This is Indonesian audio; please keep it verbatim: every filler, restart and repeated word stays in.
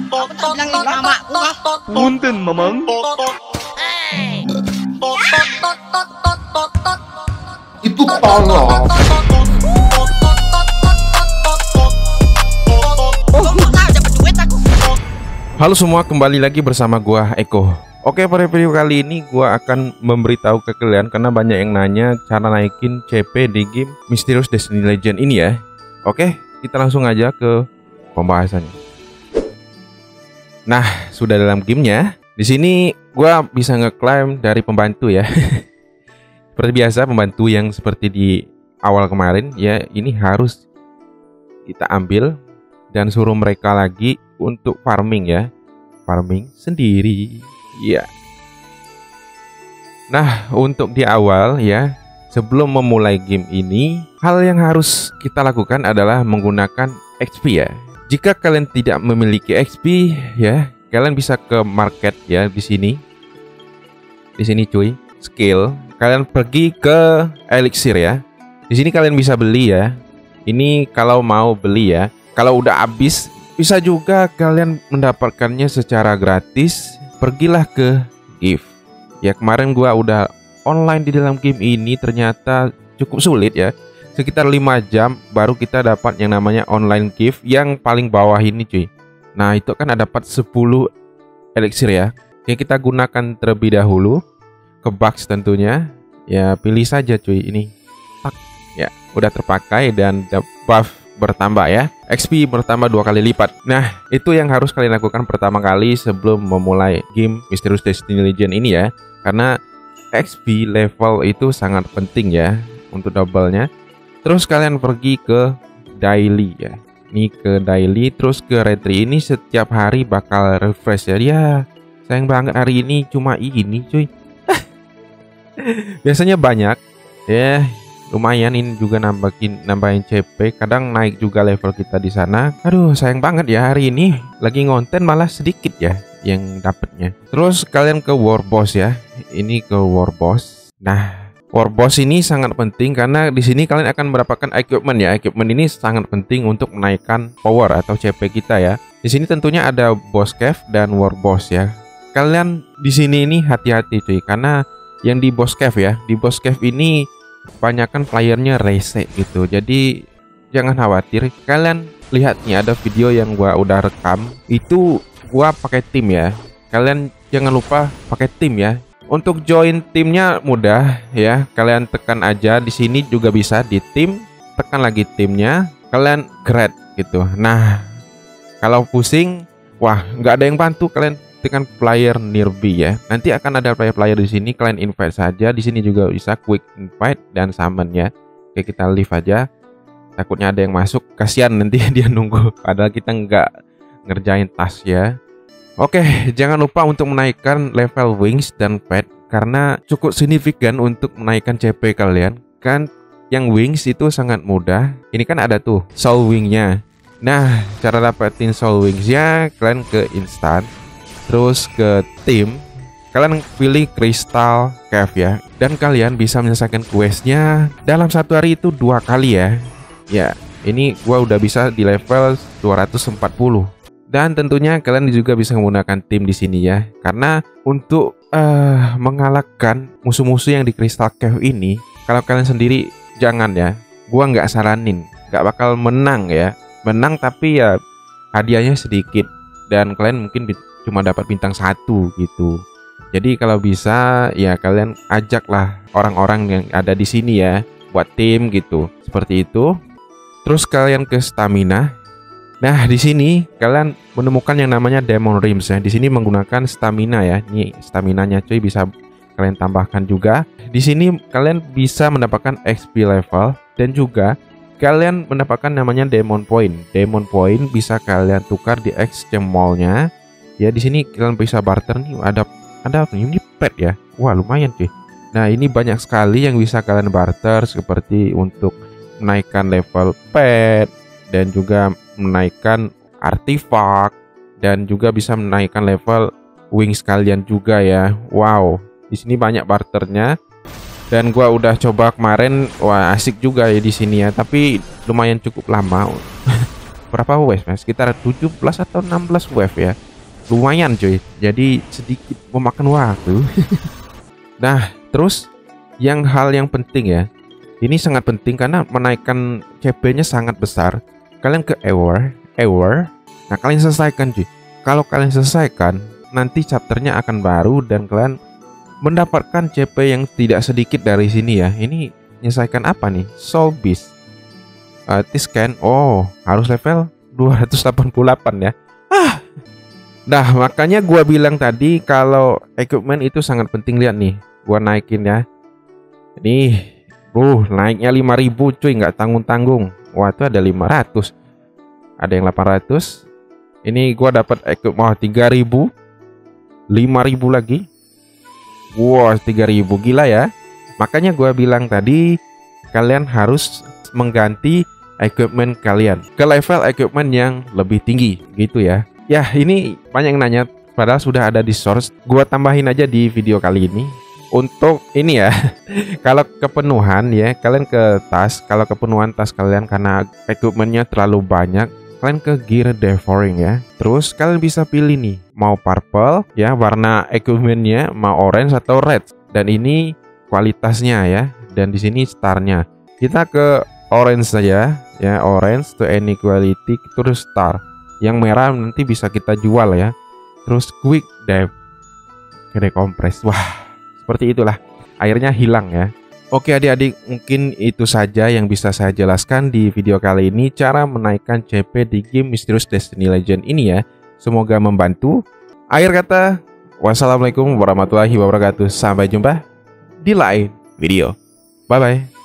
Aku tak bilang ini mamaku kah? Punten, Mamang. Itu tolong. Halo semua, kembali lagi bersama gua Eko. Oke, pada video kali ini gua akan memberitahu ke kalian karena banyak yang nanya cara naikin C P di game Mysterious Destiny Legend ini ya. Oke, kita langsung aja ke pembahasannya. Nah, sudah dalam gamenya. Di sini gua bisa ngeklaim dari pembantu ya. Seperti biasa, pembantu yang seperti di awal kemarin ya, ini harus kita ambil dan suruh mereka lagi untuk farming ya, farming sendiri ya. Nah, untuk di awal ya, sebelum memulai game ini, hal yang harus kita lakukan adalah menggunakan X P ya. Jika kalian tidak memiliki X P ya, kalian bisa ke market ya, di sini. Di sini cuy, skill. Kalian pergi ke elixir ya. Di sini kalian bisa beli ya. Ini kalau mau beli ya. Kalau udah habis, bisa juga kalian mendapatkannya secara gratis. Pergilah ke gift. Ya, kemarin gua udah online di dalam game ini, ternyata cukup sulit ya. Sekitar lima jam baru kita dapat yang namanya online gift yang paling bawah ini cuy. Nah, itu kan ada dapat sepuluh elixir ya. Oke, kita gunakan terlebih dahulu. Ke box tentunya. Ya, pilih saja cuy ini. Ya, udah terpakai dan buff bertambah ya. X P bertambah dua kali lipat. Nah, itu yang harus kalian lakukan pertama kali sebelum memulai game Mysterious Destiny Legend ini ya. Karena X P level itu sangat penting ya untuk double-nya. Terus kalian pergi ke daily ya. Ini ke daily, terus ke retry. Ini setiap hari bakal refresh ya. Ya, sayang banget hari ini cuma ini cuy. Biasanya banyak ya. Lumayan, ini juga nambahin nambahin C P, kadang naik juga level kita di sana. Aduh, sayang banget ya hari ini lagi ngonten malah sedikit ya yang dapatnya. Terus kalian ke war boss ya. Ini ke war boss. Nah, war boss ini sangat penting karena di sini kalian akan mendapatkan equipment ya. Equipment ini sangat penting untuk menaikkan power atau C P kita ya. Di sini tentunya ada boss cave dan war boss ya. Kalian di sini ini hati-hati cuy, karena yang di boss cave ya, di boss cave ini kebanyakan playernya rese gitu. Jadi jangan khawatir. Kalian lihat nih, ada video yang gua udah rekam. Itu gua pakai tim ya. Kalian jangan lupa pakai tim ya. Untuk join timnya mudah ya. Kalian tekan aja di sini juga bisa di tim. Tekan lagi timnya. Kalian grade gitu. Nah, kalau pusing, wah nggak ada yang bantu, kalian tekan player nearby ya. Nanti akan ada player-player di sini, kalian invite saja. Di sini juga bisa quick invite dan summon ya. Oke, kita leave aja. Takutnya ada yang masuk, kasihan nanti dia nunggu. Padahal kita nggak ngerjain task ya. Oke, jangan lupa untuk menaikkan level wings dan pet karena cukup signifikan untuk menaikkan C P kalian. Kan yang wings itu sangat mudah. Ini kan ada tuh soul wingnya. Nah, cara dapetin soul wings ya, kalian ke instant. Terus ke tim, kalian pilih Crystal Cave ya. Dan kalian bisa menyelesaikan questnya dalam satu hari itu dua kali ya. Ya, ini gua udah bisa di level dua ratus empat puluh. Dan tentunya kalian juga bisa menggunakan tim di sini ya. Karena untuk uh, mengalahkan musuh-musuh yang di Crystal Cave ini, kalau kalian sendiri jangan ya. Gua nggak saranin, nggak bakal menang ya. Menang tapi ya hadiahnya sedikit. Dan kalian mungkin cuma dapat bintang satu gitu. Jadi kalau bisa ya kalian ajaklah orang-orang yang ada di sini ya buat tim gitu. Seperti itu. Terus kalian ke stamina. Nah, di sini kalian menemukan yang namanya Demon Rims ya. Di sini menggunakan stamina ya. Ini staminanya cuy, bisa kalian tambahkan juga. Di sini kalian bisa mendapatkan X P level dan juga kalian mendapatkan namanya Demon Point. Demon Point bisa kalian tukar di Exchange Mall-nya. Ya, di sini kalian bisa barter nih, ada ada ini pet ya. Wah, lumayan cuy. Nah, ini banyak sekali yang bisa kalian barter seperti untuk menaikkan level pet dan juga menaikkan artifak dan juga bisa menaikkan level wings kalian juga ya. Wow, di sini banyak barternya. Dan gua udah coba kemarin, wah asik juga ya di sini ya, tapi lumayan cukup lama. berapa wave ya? Sekitar tujuh belas atau enam belas wave ya. Lumayan cuy. Jadi sedikit memakan waktu. Nah, terus yang hal yang penting ya. Ini sangat penting karena menaikkan C P-nya sangat besar. Kalian ke aware, aware. Nah, kalian selesaikan cuy. Kalau kalian selesaikan, nanti chapternya akan baru dan kalian mendapatkan C P yang tidak sedikit dari sini ya. Ini menyelesaikan apa nih? Soul Beast. Uh, T-scan. Oh, harus level dua ratus delapan puluh delapan ya. Ah. Nah, makanya gua bilang tadi kalau equipment itu sangat penting. Lihat nih, gua naikin ya. Nih, uh, naiknya lima ribu cuy, nggak tanggung-tanggung. Wah, itu ada lima ratus. Ada yang delapan ratus. Ini gua dapat equipment oh, tiga ribu. lima ribu lagi. Wow, tiga ribu, gila ya. Makanya gua bilang tadi kalian harus mengganti equipment kalian ke level equipment yang lebih tinggi gitu ya. Ya, ini banyak yang nanya padahal sudah ada di source. Gua tambahin aja di video kali ini. Untuk ini ya. Kalau kepenuhan ya, kalian ke tas. Kalau kepenuhan tas kalian karena equipmentnya terlalu banyak, kalian ke gear devouring ya. Terus kalian bisa pilih nih, mau purple ya, warna equipmentnya mau orange atau red. Dan ini kualitasnya ya. Dan di sini starnya. Kita ke orange saja ya, orange to any quality terus star. Yang merah nanti bisa kita jual ya. Terus quick dive, kede kompres. Wah, seperti itulah. Airnya hilang ya. Oke adik-adik, mungkin itu saja yang bisa saya jelaskan di video kali ini. Cara menaikkan C P di game Mysterious Destiny Legend ini ya. Semoga membantu. Akhir kata, wassalamualaikum warahmatullahi wabarakatuh. Sampai jumpa di lain video. Bye-bye.